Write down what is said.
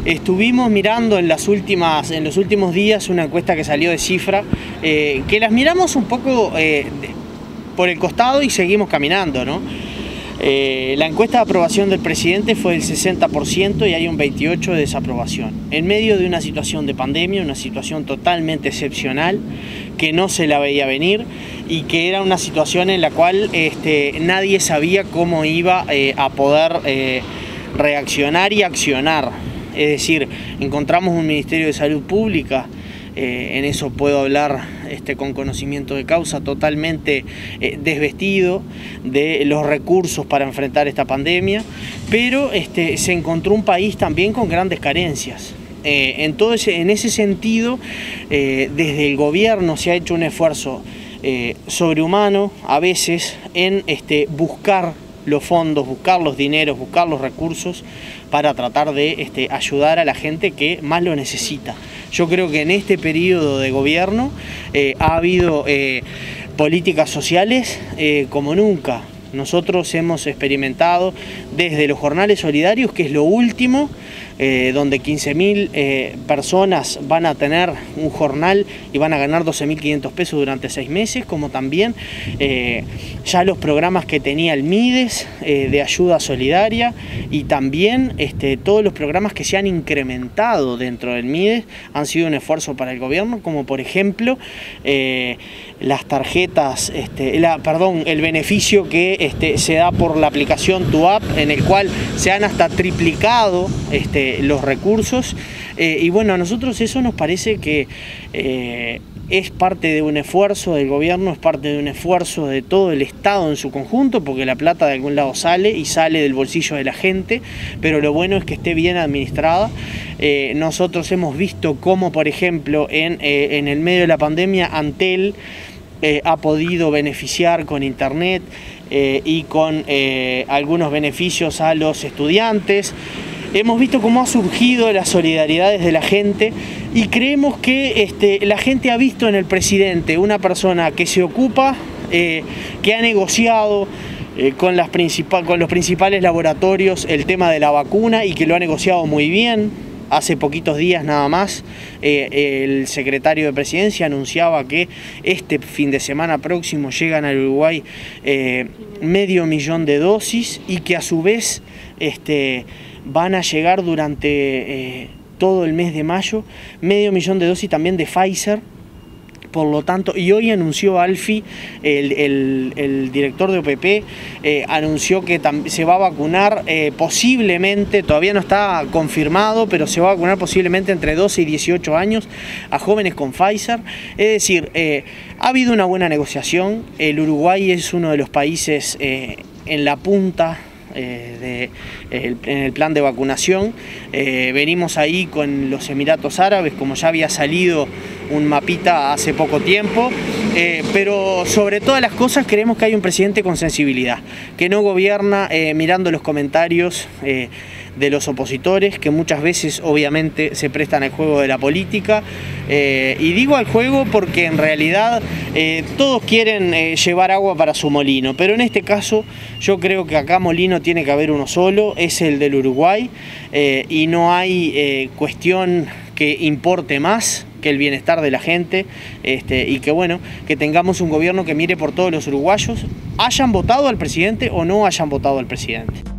Estuvimos mirando en los últimos días una encuesta que salió de Cifra, que las miramos un poco por el costado y seguimos caminando, ¿no? La encuesta de aprobación del presidente fue del 60% y hay un 28% de desaprobación. En medio de una situación de pandemia, una situación totalmente excepcional, que no se la veía venir y que era una situación en la cual nadie sabía cómo iba a poder reaccionar y accionar. Es decir, encontramos un Ministerio de Salud Pública, en eso puedo hablar con conocimiento de causa, totalmente desvestido de los recursos para enfrentar esta pandemia, pero se encontró un país también con grandes carencias. En ese sentido, desde el gobierno se ha hecho un esfuerzo sobrehumano a veces en buscar los fondos, buscar los dineros, buscar los recursos para tratar de ayudar a la gente que más lo necesita. Yo creo que en este periodo de gobierno ha habido políticas sociales como nunca. Nosotros hemos experimentado desde los jornales solidarios, que es lo último, donde 15.000 personas van a tener un jornal y van a ganar 12.500 pesos durante 6 meses, como también ya los programas que tenía el MIDES de ayuda solidaria y también todos los programas que se han incrementado dentro del MIDES han sido un esfuerzo para el gobierno, como por ejemplo las tarjetas, el beneficio que se da por la aplicación Tu App, en el cual se han hasta triplicado los recursos, y bueno, a nosotros eso nos parece que es parte de un esfuerzo del gobierno, es parte de un esfuerzo de todo el Estado en su conjunto, porque la plata de algún lado sale y sale del bolsillo de la gente, pero lo bueno es que esté bien administrada. Nosotros hemos visto cómo, por ejemplo, en el medio de la pandemia, Antel ha podido beneficiar con internet y con algunos beneficios a los estudiantes. Hemos visto cómo ha surgido la solidaridad desde la gente y creemos que la gente ha visto en el presidente una persona que se ocupa, que ha negociado con los principales laboratorios el tema de la vacuna y que lo ha negociado muy bien. Hace poquitos días nada más el secretario de Presidencia anunciaba que este fin de semana próximo llegan al Uruguay 500.000 de dosis y que a su vez van a llegar durante todo el mes de mayo 500.000 de dosis también de Pfizer. Por lo tanto, y hoy anunció Alfi, el director de OPP, anunció que se va a vacunar posiblemente, todavía no está confirmado, pero se va a vacunar posiblemente entre 12 y 18 años a jóvenes con Pfizer. Es decir, ha habido una buena negociación. El Uruguay es uno de los países en la punta en el plan de vacunación. Venimos ahí con los Emiratos Árabes, como ya había salido un mapita hace poco tiempo, pero sobre todas las cosas creemos que hay un presidente con sensibilidad, que no gobierna mirando los comentarios de los opositores, que muchas veces obviamente se prestan al juego de la política, y digo al juego porque en realidad todos quieren llevar agua para su molino, pero en este caso yo creo que acá molino tiene que haber uno solo, es el del Uruguay, y no hay cuestión que importe más que el bienestar de la gente, y que bueno, que tengamos un gobierno que mire por todos los uruguayos, hayan votado al presidente o no hayan votado al presidente.